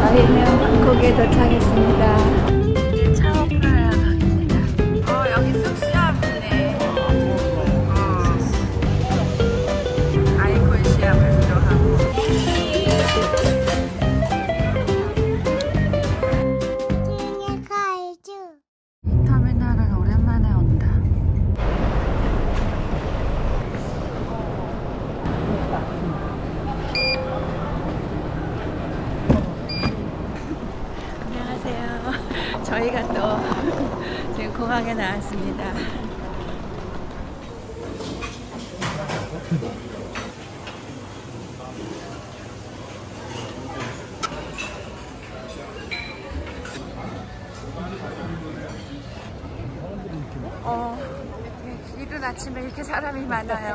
저희는 방콕에 도착했습니다. 차오프라야 강입니다. 여기 쑥 시합이네. 아이콘 시합을 들어가고. 이 터미널은 오랜만에 온다. 안녕하세요. 저희가 또 지금 공항에 나왔습니다. 이른 아침에 이렇게 사람이 많아요.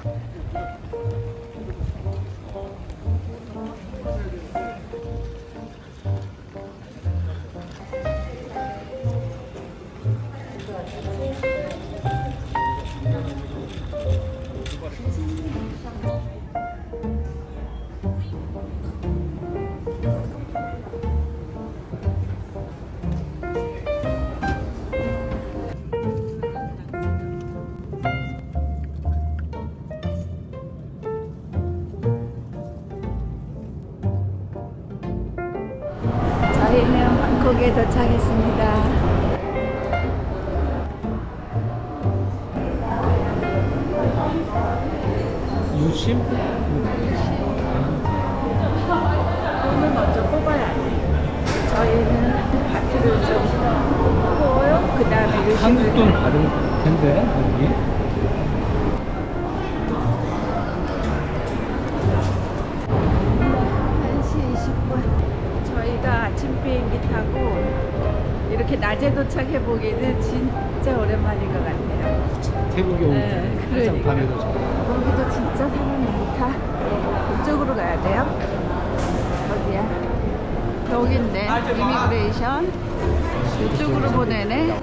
저희는 방콕에 도착했습니다. 유심? 돈을 먼저 뽑아야 돼. 저희는 바트를 좀 뽑고요. 그 다음에 유심을. 한국 돈 받을 텐데 여기. 1시 20분. 저희가 아침 비행기 타고 이렇게 낮에 도착해보기는 진짜 오랜만인 것 같아요. 태국에 올 때. 네, 한참 밤에도 좀. 여기도 진짜 사람이 많다. 이쪽으로 가야 돼요? 어디야? 여기인데 이미그레이션. 이쪽으로 보내네.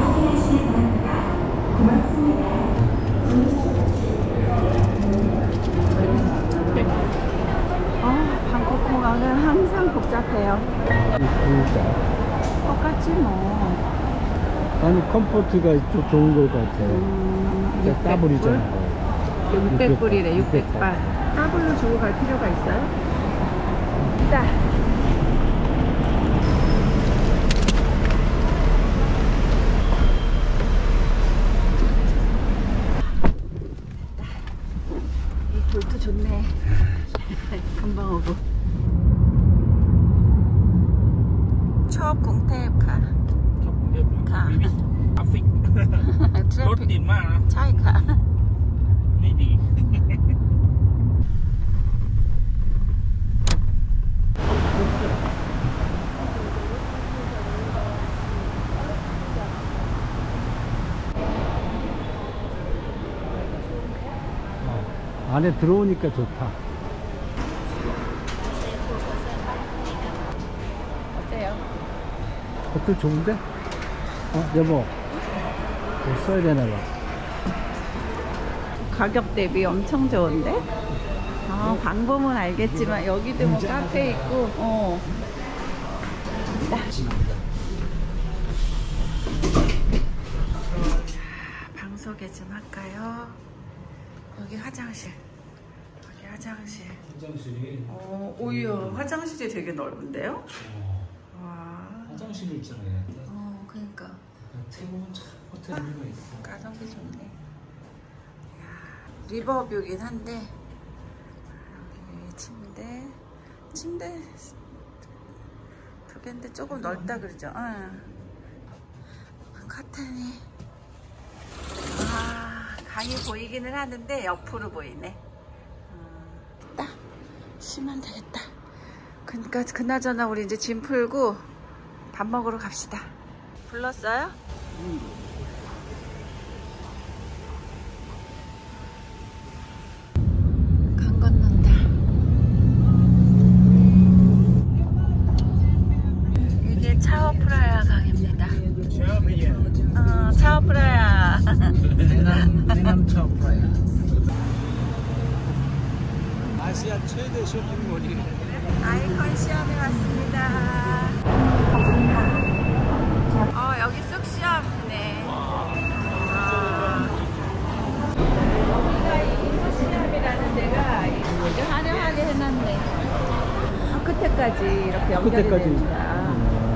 방콕 공항은 항상 복잡해요. 똑같지 뭐. 아니 컴포트가 좀 좋은 것 같아. 더블이잖아. 600불이래. 600바. 더블로 주고 갈 필요가 있어요? 있다. 이 볼트 좋네. 금방 오고. 첩 공태카. 카. ทราฟฟิก รถติดมากนะใช่ค่ะไม่ดี 안에 들어오니까 좋다. 어때요? 호텔 좋은데? 여보. 이거 써야 되나 봐. 가격 대비 엄청 좋은데? 방법은 알겠지만 여기도 뭐 카페 있고 방 소개 좀 할까요? 여기 화장실. 여기 화장실. 화장실이. 오히려 화장실이 되게 넓은데요? 와. 화장실이 있잖아요. 그러니까. 태국은 참 호텔 이유가 있어. 가성비 좋네. 리버뷰긴 한데 여기 침대 두 개인데 조금 넓다 그러죠. 커튼이 강이 보이기는 하는데 옆으로 보이네. 딱 쉬면 되겠다. 그러니까 그나저나 우리 이제 짐 풀고 밥 먹으러 갑시다. 불렀어요? 강 건넌다. 이게 차오프라야 강입니다. 차오프라야. 해남 차오프라야. 아시아 최대 쇼핑몰이. 아이콘 시험에 왔습니다. 끝에까지 이렇게 연결이 끝에까지. 됩니다.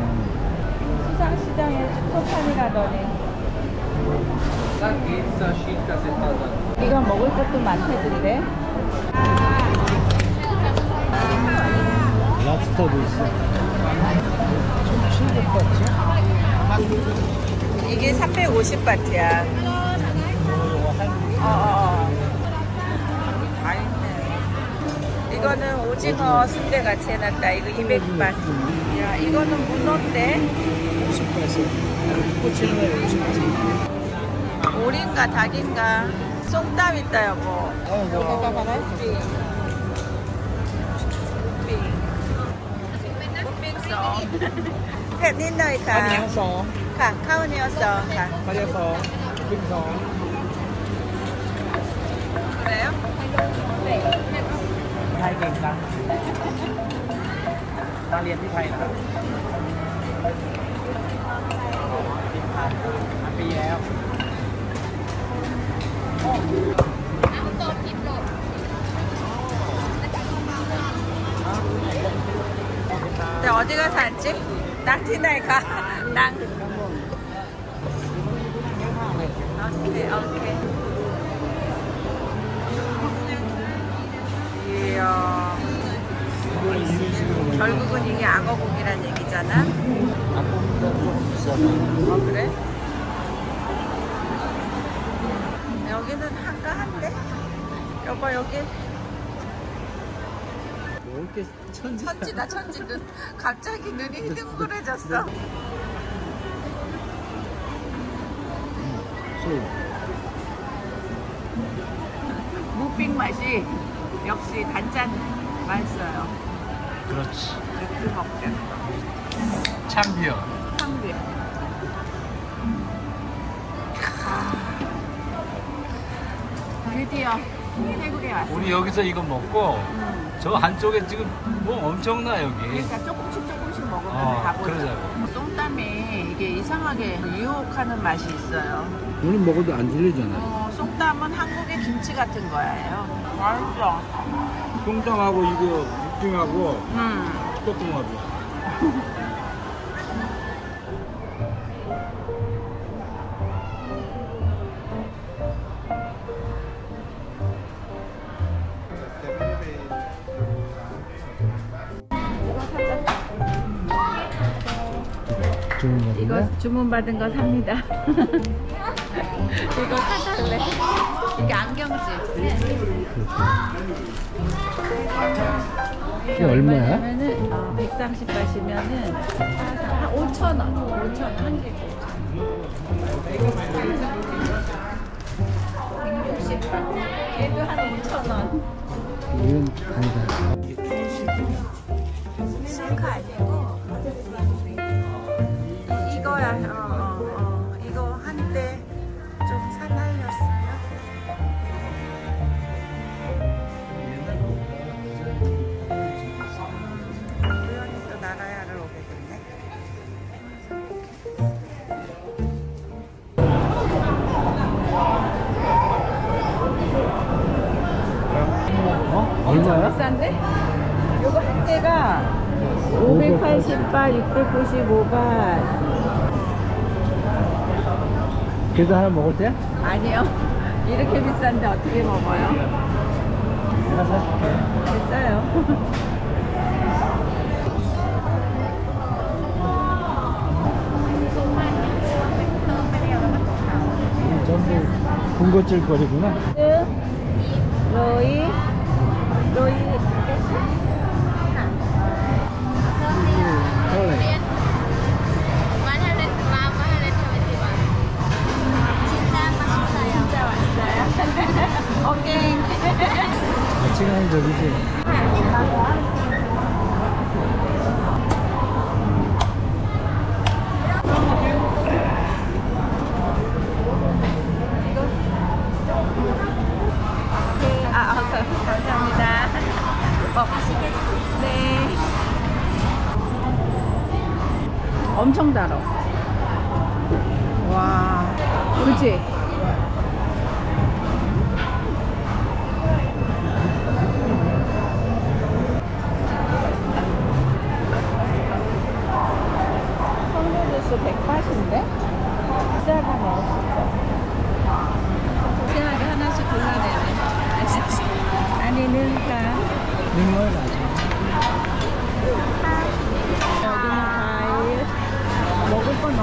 수상시장에 축소판이 가더니 이거 먹을 것도 많다던데. 랍스터도 있어. 좀 700바트? 이게 350바트야. 다 있네. 이거는 오징어 순대 같이 해놨다. 이거 200바트. 야, 이거는 문어인데 50바트. 꼬치는 50바트. 오리인가 닭인가? 쏙땀 있다 여보. 여기 봐봐라.เผ็ดนิดหน่อยค่ะข้าวเหนียวสองค่ะข้าวเหนียวสองค่ะข้าวเหนียวสองปิ้งสอง 그래요? ไทยเก่งจังมาเรียนที่ไทยนะครับมาปีแล้ว 근데 어디가 샀지? 낭티나이가 낭. 오케이 오케이. 이야. 결국은 이게 악어고기란 얘기잖아. 그래? 여기는 한가한데? 여보 여기 왜 이렇게 천지다 천지. 갑자기 눈이 둥그레졌어. 무빙 맛이 역시 단짠 맛있어요. 그렇지. 맥주 먹겠어. 참비요. 상비. 드디어 태국에 왔어. 우리 여기서 이거 먹고 저 한쪽에 지금 뭐 엄청나 여기. 그러니까 조금씩 먹으면 가보자. 그러자고. 쏨땀이 이게 이상하게 유혹하는 맛이 있어요. 오늘 먹어도 안 질리잖아. 쏨땀은 한국의 김치 같은 거예요. 맛있어. 똥땅하고 이거 육등하고 뚜껑하고. 이거 주문받은 거 삽니다. 이거 사달래. 이게 안경지. 이게 얼마야? 130바시면은 한 5,000원. 5,000원 한 개. 160바. 얘도 한 5,000원. 이건 아니다. 실크 아니고 이거야. 이거 한때 좀 사달렸어요. 우연히 또 나라야를 오게 됐네. 얼마야? 비싼데? 요거 한 개가 580바, 695바. 그래도 하나 먹을 때? 아니요. 이렇게 비싼데 어떻게 먹어요? 내가 사줄게. 됐어요. 전부 군것질 거리구나. 로이. 그래. 진짜 왔어요. 오케이. 지금 저기지. 감사합니다. 네. 엄청 달아. 와, 그치?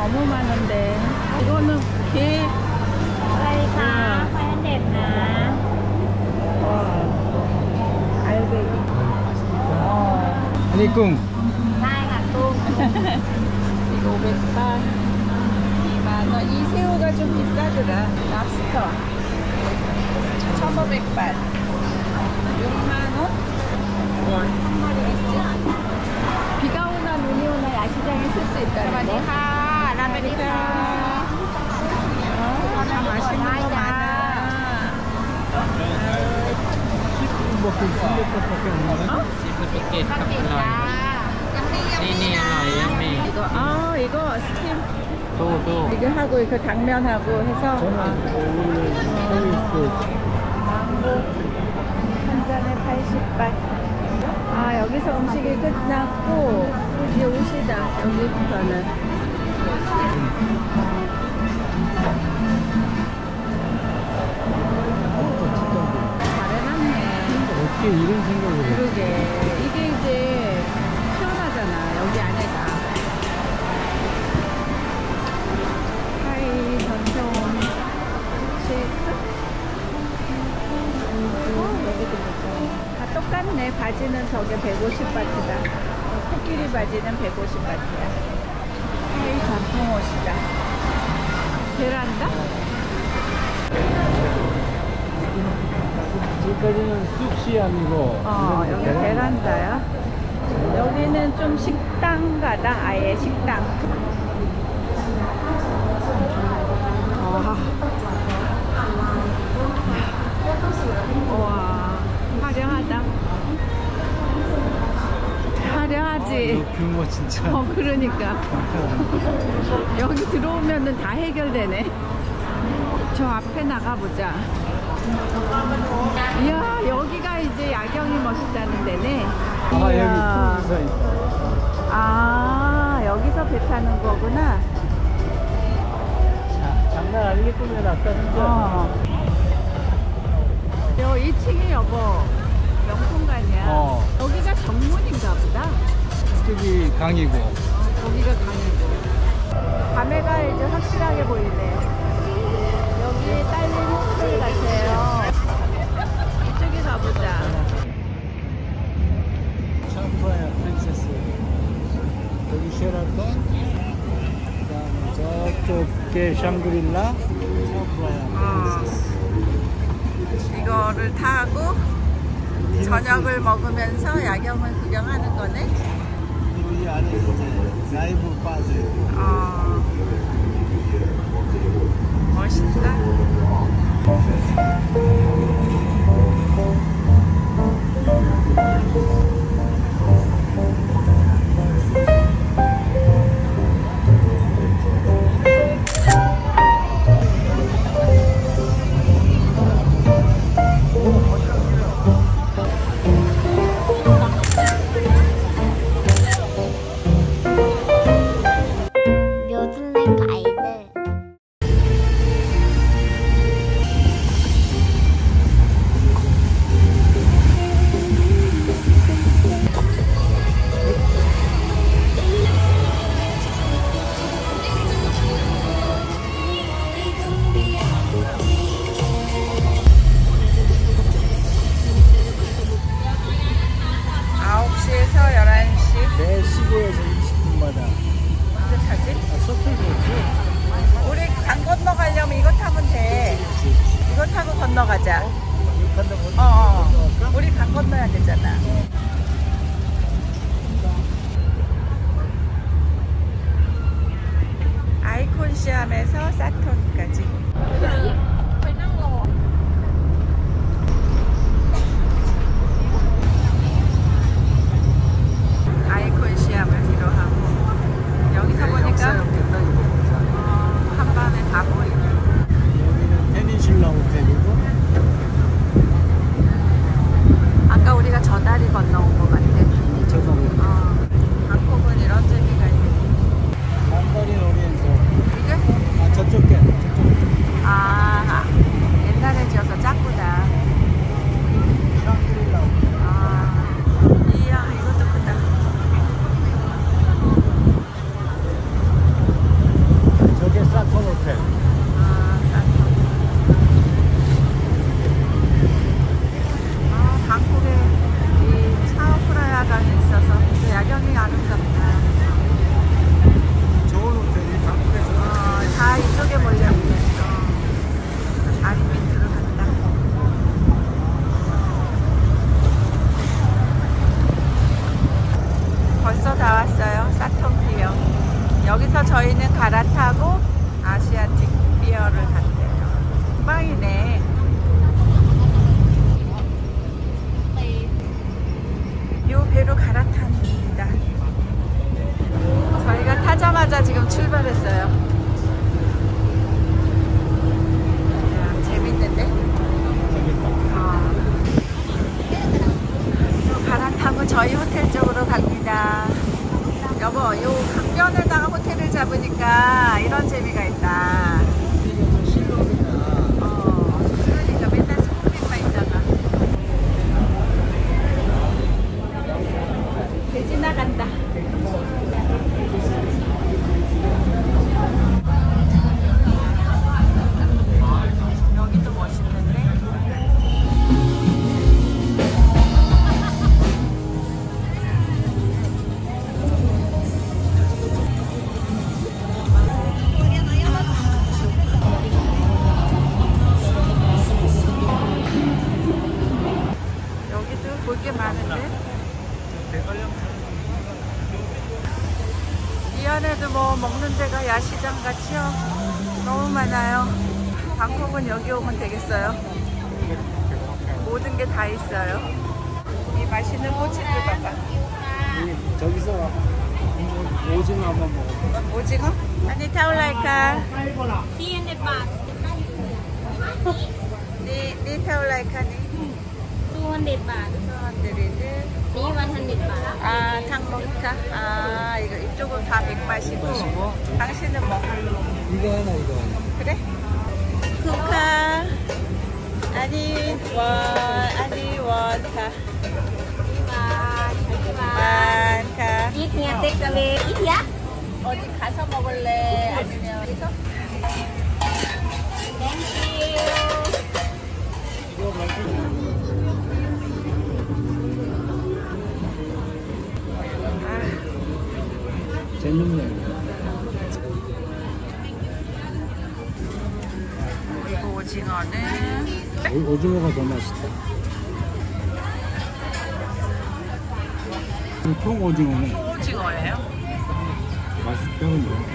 너무 많은데. 이거는 게. 가 화연됐나? 알배기. 아니꿍. 나이가 또 이거 500바. 2만원. 이 새우가 좀 비싸더라. 랍스터. 1,500바. 6만원? 한 마리겠지? 비가 오나 눈이 오나 야시장에 쓸 수 있다는 거. 라면이가 다 맛있는 거 많아. 먹고 순대국밖에 없나? Ticket Ini yang 이거 이거 스팀 tuh. 이거 하고 이거 당면하고 해서 망고 한 잔에 80바. 여기서 음식이 끝났고 이제 옷이다. 여기부터는. 잘해놨네. 어떻게 이런 생각을 해? 그러게. 이게 이제 시원하잖아. 여기 안에가. 하이 전통 쉐이크. 여기도 보자. 다 똑같네. 바지는 저게 150바트다. 코끼리 바지는 150바트야. 하이 전통 옷이다. 베란다? 지금까지는 쑥시암이고 여기 베란다야. 여기는 좀 식당가다. 아예 식당. 와, 화려하다. 화려하지. 규모 진짜. 그러니까. 여기 들어오면은 다 해결되네. 저 앞에 나가보자. 이야, 여기가 이제 야경이 멋있다는 데네. 여기 풍선. 여기서 배 타는 거구나. 자, 장난 아니겠군요, 아까 진짜. 여 2층이 여보 명품관이야. 여기가 정문인가 보다. 저기 강이고. 거기가 강이고. 밤에가 이제 확실하게 보이네. 여기 딸린 호텔 같아요. 이쪽에 가보자. 샴푸야 프린세스. 여기 쉐라톤. 그다음에 저쪽에 샹그릴라. 샴푸야 프린세스. 이거를 타고 저녁을 먹으면서 야경을 구경하는 거네. 이 안에 이제 라이브 바도 있고. 멋있다. 여기서 저희는 갈아타고 아시아틱 피어를 갔대요. 금방이네. 요 배로 갈아탑니다. 저희가 타자마자 지금 출발했어요. 야, 재밌는데? 갈아타고 저희 호텔 쪽으로 갑니다. 여보, 요 강변에다가 호텔을 잡으니까 이런 재미가 있다. 그러니까 맨날 소금만 있잖아. 배 지나간다. 여기도 멋있는데? 여기도 볼 게 많은데? 이 안에도 뭐 먹는 데가 야시장 같이요. 너무 많아요. 방콕은 여기 오면 되겠어요. 모든 게 다 있어요. 이 맛있는 꼬치들 봐봐. 저기서 오징어 한번 먹어. 오징어? 아니 타올라이카. 니 타올라이카니. 200 baht. Ni 100 baht. 아, 탕먹이카. 아, 이쪽은 다 180이고. 당신은 뭐? 이거 하나 이거 하나. 그래? 쿠카. 아니 원카. 만카. Ít nha, take away. Ít giá. 어디 가서 먹을래? 아니면 여기서? Thank you. 이거 말고. 재밌네. 그리고 오징어는 오징어가 더 맛있다. 통 오징어는 오징어예요. 맛있다 근데.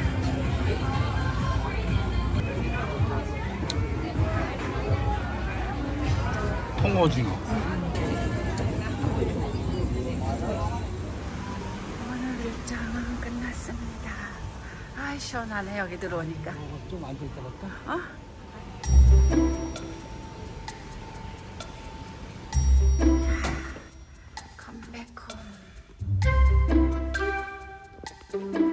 통오징어. 오늘 일정은 끝났습니다. 아이 시원하네 여기 들어오니까. 좀 앉아있다 갈까? 어? 컴백홈.